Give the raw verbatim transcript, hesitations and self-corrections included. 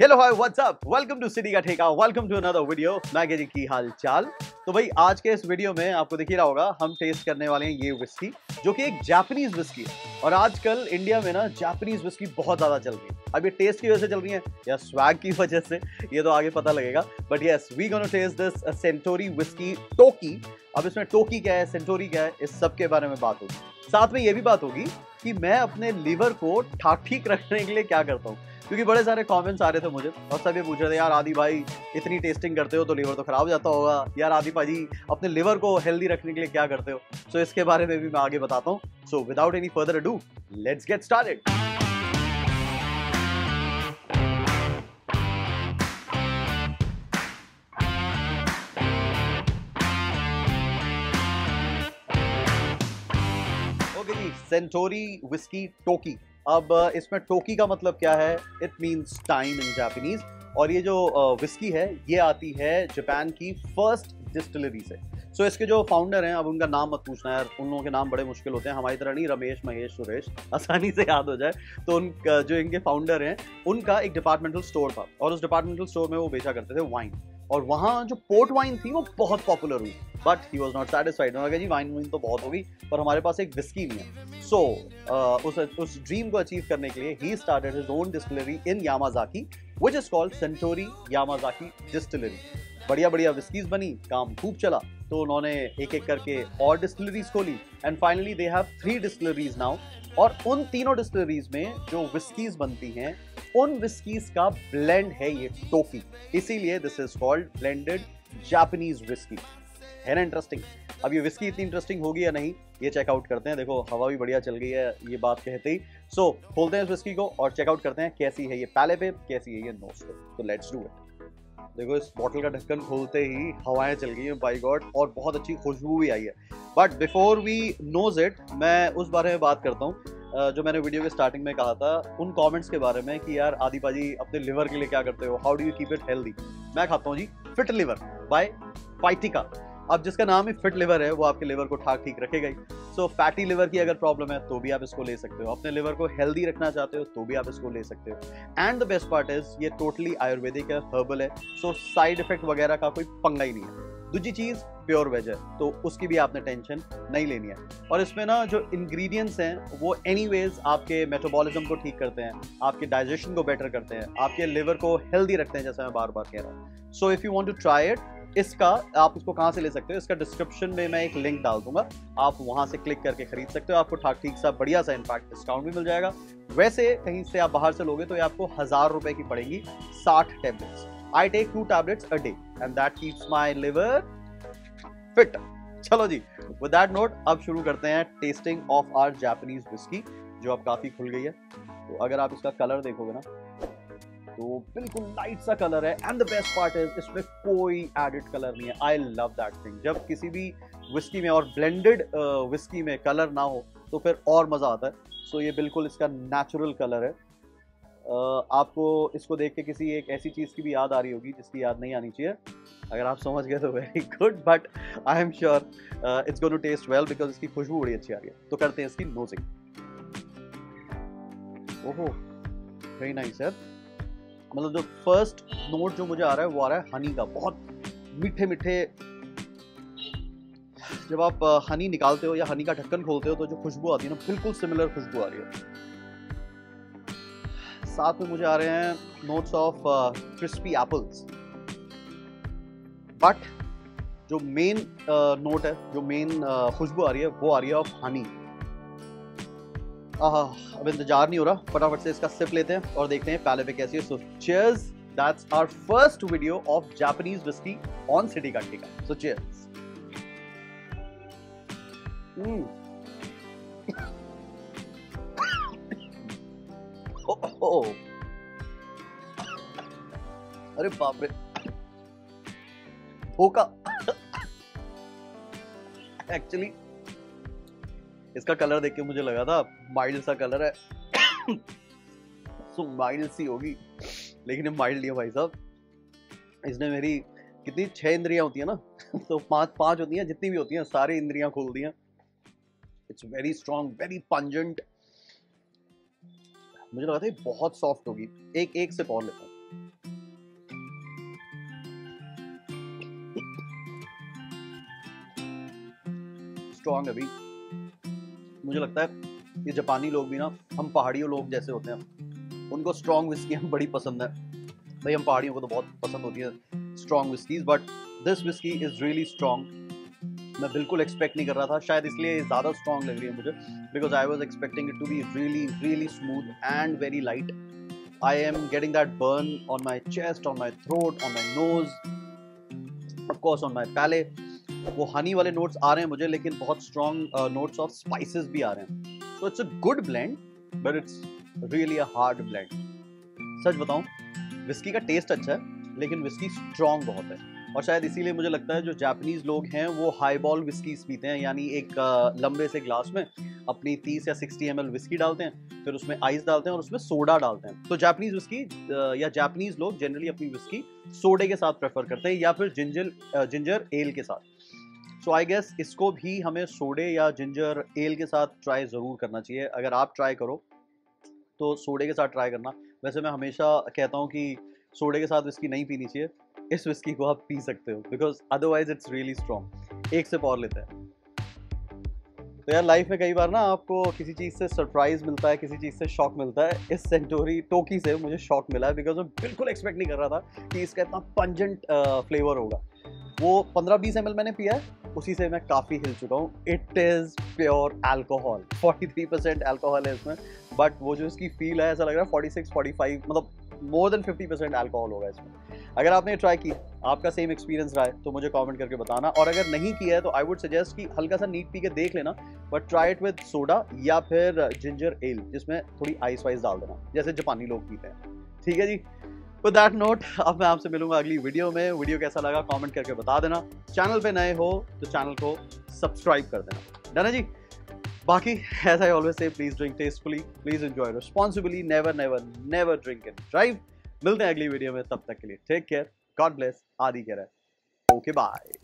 Hello hi what's up, welcome to city का ठेका, welcome to another video. मैं जी की हाल चाल। तो भाई आज के इस वीडियो में आपको दिख ही रहा होगा, हम टेस्ट करने वाले हैं ये विस्की जो कि एक जापानीज विस्की है। और आजकल इंडिया में ना जापानीज विस्की बहुत ज्यादा चल रही है। अब ये टेस्ट की वजह से चल रही है या स्वैग की वजह से, ये तो आगे पता लगेगा। But yes, we gonna taste this Suntory whisky Toki. अब इसमें टोकी क्या है, सेंटोरी क्या है, इस सब के बारे में बात होगी। साथ में ये भी बात होगी कि मैं अपने लीवर को ठाक ठीक रखने के लिए क्या करता हूँ, क्योंकि बड़े सारे कमेंट्स आ रहे थे मुझे और सब ये पूछ रहे थे, यार आदि भाई इतनी टेस्टिंग करते हो तो लीवर तो खराब हो जाता होगा, यार आदि भाई अपने लीवर को हेल्दी रखने के लिए क्या करते हो। सो so, इसके बारे में भी मैं आगे बताता हूँ। So without any further ado, let's get started. Okay जी, सेंटोरी विस्की टोकी। अब इसमें टोकी का मतलब क्या है? It means time in Japanese. और ये जो विस्की है ये आती है जापान की फर्स्ट डिस्टिलरी से। सो so, इसके जो फाउंडर हैं, अब उनका नाम मत पूछना यार, उन लोगों के नाम बड़े मुश्किल होते हैं, हमारी तरह नहीं रमेश महेश सुरेश आसानी से याद हो जाए। तो उन जो इनके फाउंडर हैं उनका एक डिपार्टमेंटल स्टोर था और उस डिपार्टमेंटल स्टोर में वो बेचा करते थे वाइन। और वहाँ जो पोर्ट वाइन थी वो बहुत पॉपुलर हुई, but he was not satisfied. उन्होंने कहा जी वाइन वाइन तो बहुत होगी पर हमारे पास एक विस्की नहीं है। सो so, uh, उस उस ड्रीम को अचीव करने के लिए he started his own distillery in Yamazaki which is called Suntory Yamazaki distillery. बढ़िया बढ़िया विस्कीज बनी, काम खूब चला, तो उन्होंने एक एक करके और डिस्टिलरीज खोली and finally they have three distilleries now. और उन तीनों डिस्टिलरीज में जो विस्कीज बनती हैं उन विस्कीज का ब्लेंड है ये टोकी, इसीलिए this is called blended Japanese whisky. है ना इंटरेस्टिंग? अब ये विस्की इतनी इंटरेस्टिंग होगी या नहीं, ये चेकआउट करते हैं। देखो हवा भी बढ़िया चल गई है ये बात कहते ही। सो so, खोलते हैं इस विस्की को और चेकआउट करते हैं कैसी है ये पैले पे, कैसी है ये नोज पे। तो लेट्स डू इट। देखो इस बॉटल का ढक्कन खोलते ही हवाएं चल गई हैं बाय गॉड, और बहुत अच्छी खुशबू भी आई है। But before we nose it, मैं उस बारे में बात करता हूँ जो मैंने वीडियो के स्टार्टिंग में कहा था, उन कमेंट्स के बारे में कि यार आदि पाजी अपने लिवर के लिए क्या करते हो, how do you keep it healthy. मैं खाता हूँ जी फिट लिवर बाय फाइटिका। अब जिसका नाम ही फिट लिवर है वो आपके लिवर को ठाक ठीक रखेगा ही। सो फैटी लिवर की अगर प्रॉब्लम है तो भी आप इसको ले सकते हो, अपने लिवर को हेल्दी रखना चाहते हो तो भी आप इसको ले सकते हो। And the best part is ये टोटली आयुर्वेदिक है, हर्बल है, सो साइड इफेक्ट वगैरह का कोई पंगा ही नहीं है। दूसरी चीज प्योर वेज है तो उसकी भी आपने टेंशन नहीं लेनी है। और इसमें ना जो इंग्रेडिएंट्स हैं वो एनीवेज आपके मेटाबॉलिज्म को ठीक करते हैं, आपके डाइजेशन को बेटर करते हैं, आपके लिवर को हेल्दी रखते हैं, जैसा मैं बार बार कह रहा हूँ। So if you want to try it, इसका आप इसको कहाँ से ले सकते हो, इसका डिस्क्रिप्शन में मैं एक लिंक डाल दूंगा, आप वहां से क्लिक करके खरीद सकते हो। आपको ठाक ठीक सा बढ़िया सा इनफैक्ट डिस्काउंट भी मिल जाएगा। वैसे कहीं से आप बाहर से लोगे तो ये आपको हजार रुपए की पड़ेगी, साठ tablets. I take two tablets a day and that keeps my liver fit. चलो जी, विद दैट नोट अब शुरू करते हैं tasting of our Japanese whisky, जो अब काफी खुल गई है। तो अगर आप इसका कलर देखोगे ना तो बिल्कुल लाइट सा कलर है। And the best part is इसमें कोई एडेड कलर नहीं है। I love that thing. जब किसी भी विस्की में और ब्लेंडेड विस्की में कलर ना हो तो फिर और मजा आता है। सो so, ये बिल्कुल इसका नेचुरल कलर है। uh, आपको इसको देख के किसी एक ऐसी चीज की भी याद आ रही होगी जिसकी याद नहीं आनी चाहिए। अगर आप समझ गए तो very good, but I am sure it's going to taste well because इसकी खुशबू बड़ी अच्छी आ रही है। तो करते हैं इसकी नोजिंग। ओहो, वेरी नाइस है। मतलब जो फर्स्ट नोट जो मुझे आ रहा है वो आ रहा है हनी का, बहुत मीठे मीठे। जब आप हनी निकालते हो या हनी का ढक्कन खोलते हो तो जो खुशबू आती है ना, बिल्कुल सिमिलर खुशबू आ रही है। साथ में मुझे आ रहे हैं notes of crispy apples, but जो मेन नोट है, जो मेन खुशबू आ रही है वो आ रही है ऑफ हनी। अब इंतजार नहीं हो रहा, फटाफट से इसका सिप लेते हैं और देखते हैं पहले पे कैसी है। So cheers, that's our first video of Japanese whisky on city का ठेका। So cheers. अरे बाप रे, धोखा। एक्चुअली इसका कलर देख के मुझे लगा था माइल्ड सा कलर है, सो माइल्ड सी होगी, लेकिन ये माइल्ड नहीं है भाई साहब। इसने मेरी कितनी छह इंद्रियां होती है ना तो पांच पांच होती हैं, जितनी भी होती हैं सारी इंद्रियां खोल दी हैं। It's very strong, very pungent. मुझे लगा था ये बहुत सॉफ्ट होगी। एक एक सिप और लेता हूँ। स्ट्रॉन्ग अभी। मुझे लगता है ये जापानी लोग भी ना हम पहाड़ियों लोग जैसे होते हैं, उनको स्ट्रॉन्ग विस्की हम बड़ी पसंद है। भाई हम पहाड़ियों को तो बहुत पसंद होती है strong whiskies, but this whisky is really strong. मैं बिल्कुल एक्सपेक्ट नहीं कर रहा था, शायद इसलिए ज़्यादा स्ट्रॉन्ग लग रही है मुझे, because I was expecting it to be really really smooth and very light. I am getting that burn on my chest, on my throat, on my nose, of course on my palate. वो हनी वाले notes आ रहे हैं मुझे, लेकिन बहुत strong notes of spices भी आ रहे हैं। So it's a good blend, but it's really a hard blend. सच बताऊं, विस्की का टेस्ट अच्छा है, लेकिन विस्की स्ट्रॉन्ग बहुत है, और शायद इसीलिए मुझे लगता है जो जापानीज लोग हैं वो हाई बॉल विस्कीज पीते हैं, यानी एक लंबे से ग्लास में अपनी तीस या साठ एम एल विस्की डालते हैं, फिर उसमें आइस डालते हैं और उसमें सोडा डालते हैं। तो जापानीज विस्की या जापानीज लोग जनरली अपनी विस्की सोडे के साथ प्रेफर करते हैं, या फिर जिंजर जिंजर एल के साथ। सो आई गेस इसको भी हमें सोडे या जिंजर एल के साथ ट्राई ज़रूर करना चाहिए। अगर आप ट्राई करो तो सोडे के साथ ट्राई करना। वैसे मैं हमेशा कहता हूँ कि सोडे के साथ विस्की नहीं पीनी चाहिए, इस विस्की को आप पी सकते हो, because otherwise it's really strong. एक सिप और लेते हैं। तो यार लाइफ में कई बार ना आपको किसी चीज़ से सरप्राइज मिलता है, किसी चीज़ से शॉक मिलता है। इस सेंटोरी टोकी से मुझे शॉक मिला है, बिकॉज मैं बिल्कुल एक्सपेक्ट नहीं कर रहा था कि इसका इतना पंजेंट फ्लेवर होगा। वो पंद्रह बीस एम एल मैंने पिया है, उसी से मैं काफ़ी हिल चुका हूँ। इट इज़ प्योर अल्कोहल, तैंतालीस परसेंट अल्कोहल है इसमें, बट वो जो इसकी फील है ऐसा लग रहा है छियालीस पैंतालीस, मतलब मोर देन पचास परसेंट अल्कोहल होगा इसमें। अगर आपने ट्राई की, आपका सेम एक्सपीरियंस रहा है तो मुझे कमेंट करके बताना, और अगर नहीं किया है तो आई वुड सजेस्ट कि हल्का सा नीट पी के देख लेना, but try it with soda या फिर जिंजर एल, जिसमें थोड़ी आइस वाइस डाल देना, जैसे जापानी लोग पीते हैं। ठीक है जी, विद दैट नोट अब मैं आपसे मिलूंगा अगली वीडियो में। वीडियो कैसा लगा कमेंट करके बता देना। चैनल पे नए हो तो चैनल को सब्सक्राइब कर देना। डन है जी। बाकी as I always say, please drink tastefully, please enjoy responsibly, never never never drink and drive. मिलते हैं अगली वीडियो में, तब तक के लिए टेक केयर, गॉड ब्लेस, आदि कह रहा है, ओके बाय।